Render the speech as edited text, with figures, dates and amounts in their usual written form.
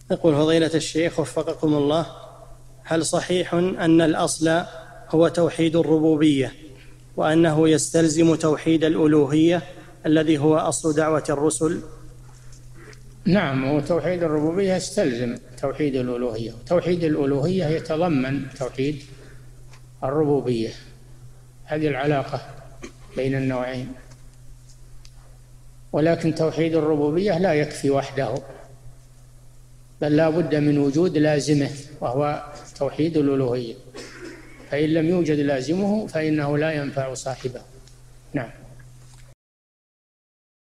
يقول فضيلة الشيخ وفقكم الله: هل صحيح أن الأصل هو توحيد الربوبية، وأنه يستلزم توحيد الألوهية الذي هو أصل دعوة الرسل؟ نعم، وتوحيد الربوبية يستلزم توحيد الألوهية، توحيد الألوهية يتضمن توحيد الربوبية. هذه العلاقة بين النوعين. ولكن توحيد الربوبية لا يكفي وحده، بل لا بد من وجود لازمه وهو توحيد الألوهية، فإن لم يوجد لازمه فإنه لا ينفع صاحبه. نعم.